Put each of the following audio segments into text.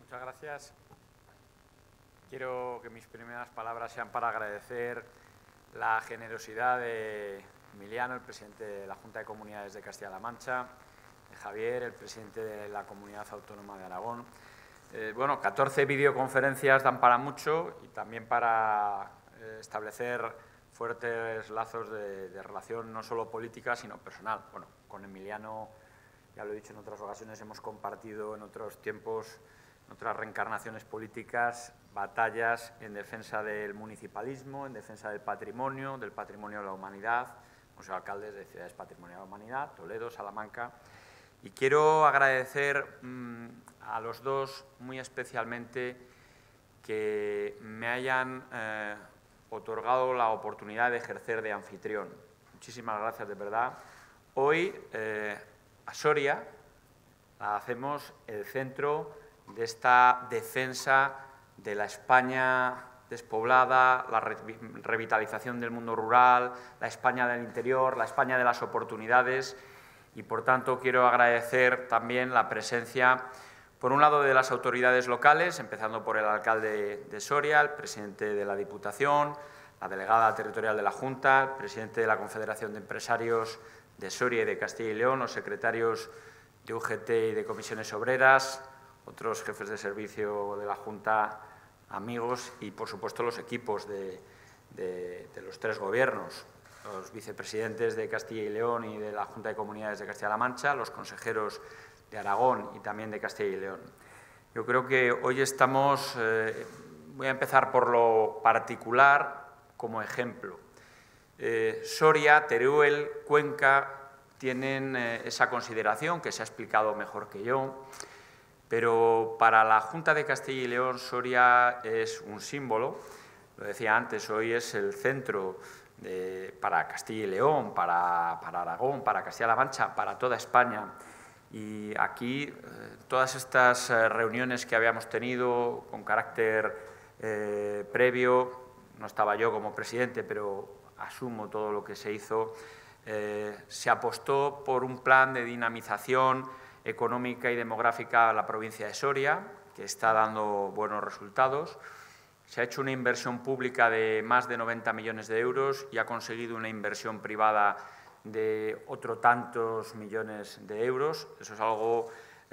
Muchas gracias. Quiero que mis primeras palabras sean para agradecer la generosidad de Emiliano, el presidente de la Junta de Comunidades de Castilla-La Mancha, de Javier, el presidente de la Comunidad Autónoma de Aragón. 14 videoconferencias dan para mucho y también para establecer fuertes lazos de relación no solo política, sino personal. Bueno, con Emiliano, ya lo he dicho en otras ocasiones, hemos compartido en otros tiempos, en otras reencarnaciones políticas, batallas en defensa del municipalismo, en defensa del patrimonio de la humanidad. Hemos sido alcaldes de ciudades patrimonio de la humanidad, Toledo, Salamanca. Y quiero agradecer a los dos muy especialmente que me hayan otorgado la oportunidad de ejercer de anfitrión. Muchísimas gracias, de verdad. Hoy a Soria la hacemos el centro de esta defensa de la España despoblada, la revitalización del mundo rural, la España del interior, la España de las oportunidades. Y, por tanto, quiero agradecer también la presencia, por un lado, de las autoridades locales, empezando por el alcalde de Soria, el presidente de la Diputación, la delegada territorial de la Junta, el presidente de la Confederación de Empresarios de Soria y de Castilla y León, los secretarios de UGT y de Comisiones Obreras, otros jefes de servicio de la Junta, amigos y, por supuesto, los equipos de los tres gobiernos, los vicepresidentes de Castilla y León y de la Junta de Comunidades de Castilla-La Mancha, los consejeros de Aragón y también de Castilla y León. Yo creo que hoy estamos, voy a empezar por lo particular como ejemplo. Soria, Teruel, Cuenca tienen esa consideración que se ha explicado mejor que yo, pero para la Junta de Castilla y León Soria es un símbolo. Lo decía antes, hoy es el centro para Castilla y León, para Aragón, para Castilla-La Mancha, para toda España. Y aquí todas estas reuniones que habíamos tenido con carácter previo, no estaba yo como presidente, pero asumo todo lo que se hizo, se apostó por un plan de dinamización económica y demográfica a la provincia de Soria, que está dando buenos resultados. Se ha hecho una inversión pública de más de 90 millones de euros y ha conseguido una inversión privada de otro tantos millones de euros. Eso es algo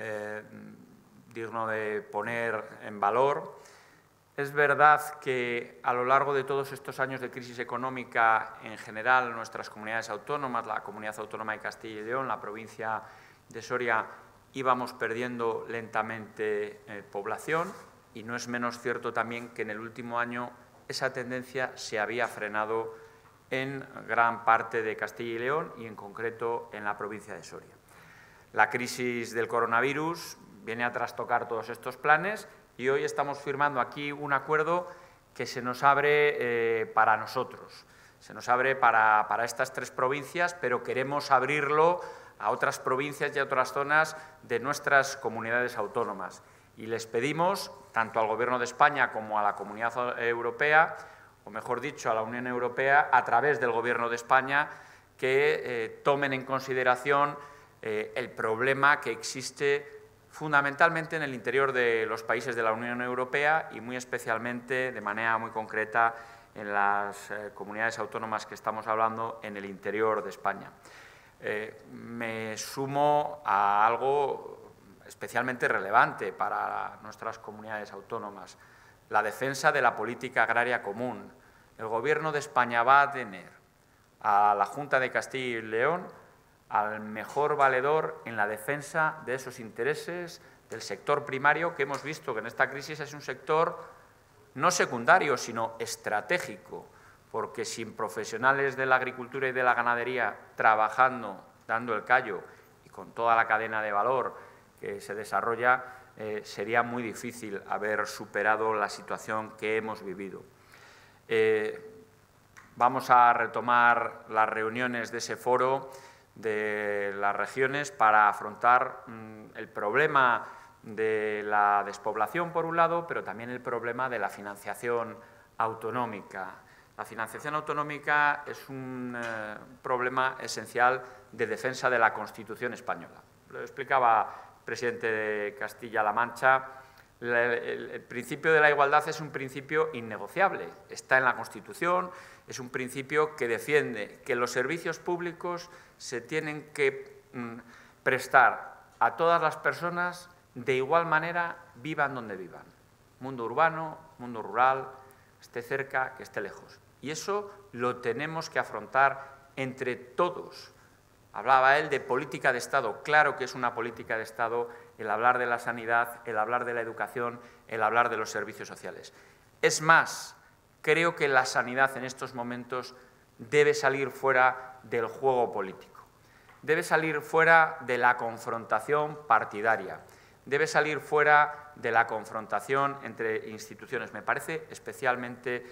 digno de poner en valor. Es verdad que a lo largo de todos estos años de crisis económica, en general, nuestras comunidades autónomas, la Comunidad Autónoma de Castilla y León, la provincia de Soria, íbamos perdiendo lentamente población, y no es menos cierto también que en el último año esa tendencia se había frenado en gran parte de Castilla y León y, en concreto, en la provincia de Soria. La crisis del coronavirus viene a trastocar todos estos planes y hoy estamos firmando aquí un acuerdo que se nos abre para nosotros. Se nos abre para estas tres provincias, pero queremos abrirlo a otras provincias y a otras zonas de nuestras comunidades autónomas. Y les pedimos, tanto al Gobierno de España como a la Comunidad Europea, o mejor dicho, a la Unión Europea, a través del Gobierno de España, que tomen en consideración el problema que existe fundamentalmente en el interior de los países de la Unión Europea y muy especialmente, de manera muy concreta, en las comunidades autónomas que estamos hablando en el interior de España. Me sumo a algo especialmente relevante para nuestras comunidades autónomas, la defensa de la política agraria común. El Gobierno de España va a tener a la Junta de Castilla y León al mejor valedor en la defensa de esos intereses del sector primario, que hemos visto que en esta crisis es un sector no secundario, sino estratégico, porque sin profesionales de la agricultura y de la ganadería trabajando, dando el callo y con toda la cadena de valor que se desarrolla, sería muy difícil haber superado la situación que hemos vivido. Vamos a retomar las reuniones de ese foro de las regiones para afrontar el problema de la despoblación, por un lado, pero también el problema de la financiación autonómica. La financiación autonómica es un problema esencial de defensa de la Constitución española. Lo explicaba el presidente de Castilla-La Mancha. El principio de la igualdad es un principio innegociable, está en la Constitución, es un principio que defiende que los servicios públicos se tienen que prestar a todas las personas de igual manera, vivan donde vivan. Mundo urbano, mundo rural, esté cerca, que esté lejos. Y eso lo tenemos que afrontar entre todos. Hablaba él de política de Estado. Claro que es una política de Estado el hablar de la sanidad, el hablar de la educación, el hablar de los servicios sociales. Es más, creo que la sanidad en estos momentos debe salir fuera del juego político. Debe salir fuera de la confrontación partidaria. Debe salir fuera de la confrontación entre instituciones. Me parece especialmente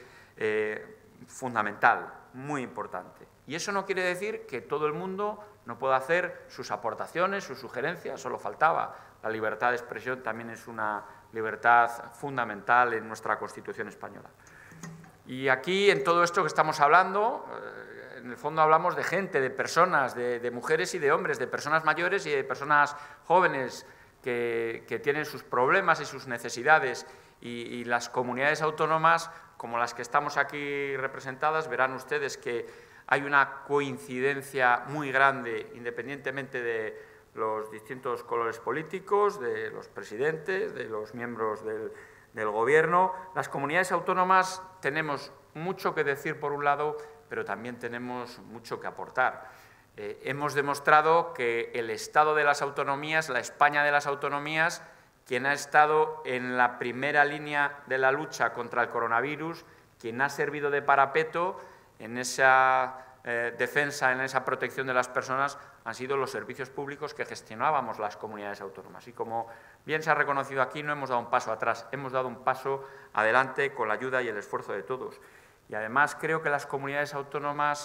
fundamental, muy importante. Y eso no quiere decir que todo el mundo no pueda hacer sus aportaciones, sus sugerencias, solo faltaba. La libertad de expresión también es una libertad fundamental en nuestra Constitución española. Y aquí, en todo esto que estamos hablando, en el fondo hablamos de gente, de personas, de mujeres y de hombres, de personas mayores y de personas jóvenes que tienen sus problemas y sus necesidades. Y las comunidades autónomas, como las que estamos aquí representadas, verán ustedes que hay una coincidencia muy grande, independientemente de los distintos colores políticos, de los presidentes, de los miembros del Gobierno. Las comunidades autónomas tenemos mucho que decir por un lado, pero también tenemos mucho que aportar. Hemos demostrado que el Estado de las autonomías, la España de las autonomías, quien ha estado en la primera línea de la lucha contra el coronavirus, quien ha servido de parapeto en esa defensa, en esa protección de las personas, han sido los servicios públicos que gestionábamos las comunidades autónomas. Y como bien se ha reconocido aquí, no hemos dado un paso atrás, hemos dado un paso adelante con la ayuda y el esfuerzo de todos. Y además creo que las comunidades autónomas,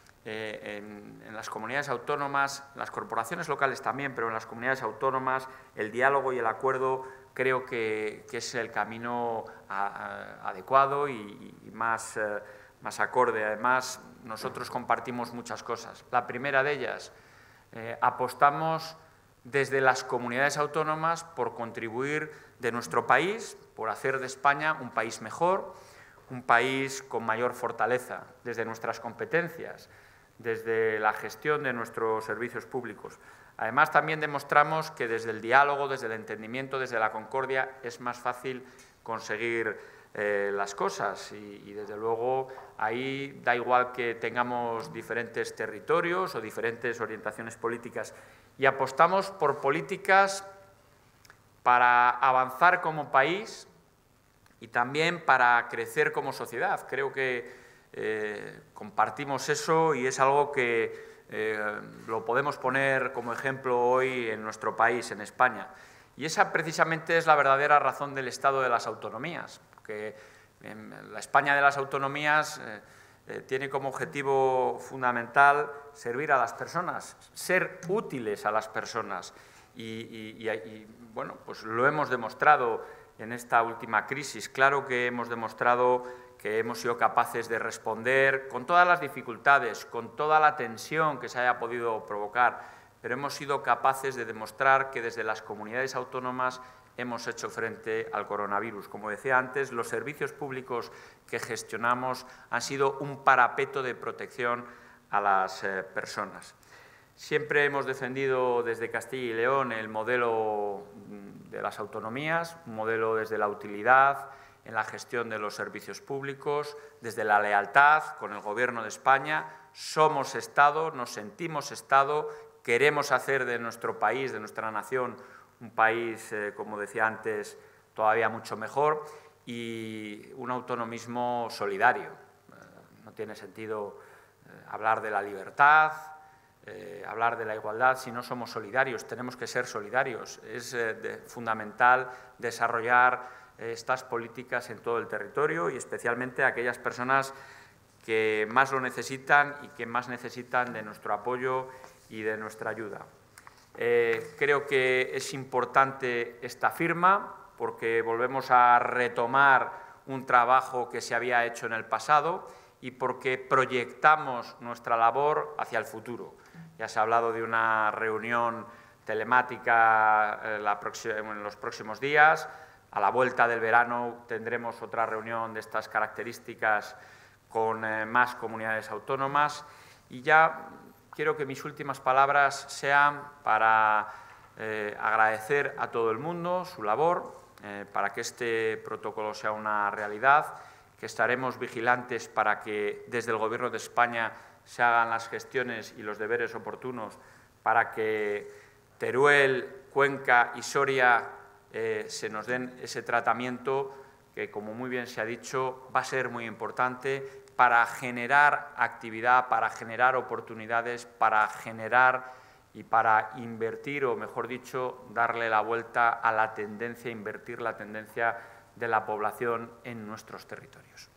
en las comunidades autónomas, las corporaciones locales también, pero en las comunidades autónomas, el diálogo y el acuerdo creo que es el camino adecuado y más acorde. Además, nosotros compartimos muchas cosas. La primera de ellas, apostamos desde las comunidades autónomas por contribuir de nuestro país, por hacer de España un país mejor, un país con mayor fortaleza, desde nuestras competencias, desde la gestión de nuestros servicios públicos. Además, también demostramos que desde el diálogo, desde el entendimiento, desde la concordia, es más fácil conseguir las cosas y, desde luego, ahí da igual que tengamos diferentes territorios o diferentes orientaciones políticas. Y apostamos por políticas para avanzar como país y también para crecer como sociedad. Creo que compartimos eso y es algo que lo podemos poner como ejemplo hoy en nuestro país, en España. Y esa precisamente es la verdadera razón del Estado de las autonomías, porque la España de las autonomías tiene como objetivo fundamental servir a las personas, ser útiles a las personas. Y bueno, pues lo hemos demostrado en esta última crisis. Claro que hemos demostrado que hemos sido capaces de responder con todas las dificultades, con toda la tensión que se haya podido provocar, pero hemos sido capaces de demostrar que desde las comunidades autónomas hemos hecho frente al coronavirus. Como decía antes, los servicios públicos que gestionamos han sido un parapeto de protección a las personas. Siempre hemos defendido desde Castilla y León el modelo de las autonomías, un modelo desde la utilidad, en la gestión de los servicios públicos, desde la lealtad con el Gobierno de España. Somos Estado, nos sentimos Estado, queremos hacer de nuestro país, de nuestra nación, un país, como decía antes, todavía mucho mejor y un autonomismo solidario. No tiene sentido hablar de la libertad, hablar de la igualdad si no somos solidarios. Tenemos que ser solidarios. Es fundamental desarrollar estas políticas en todo el territorio y especialmente a aquellas personas que más lo necesitan y que más necesitan de nuestro apoyo y de nuestra ayuda. Creo que es importante esta firma porque volvemos a retomar un trabajo que se había hecho en el pasado y porque proyectamos nuestra labor hacia el futuro. Ya se ha hablado de una reunión telemática en los próximos días. A la vuelta del verano tendremos otra reunión de estas características con más comunidades autónomas y ya quiero que mis últimas palabras sean para agradecer a todo el mundo su labor, para que este protocolo sea una realidad, que estaremos vigilantes para que desde el Gobierno de España se hagan las gestiones y los deberes oportunos para que Teruel, Cuenca y Soria se nos den ese tratamiento que, como muy bien se ha dicho, va a ser muy importante para generar actividad, para generar oportunidades, para generar y para invertir, o mejor dicho, darle la vuelta a la tendencia, invertir la tendencia de la población en nuestros territorios.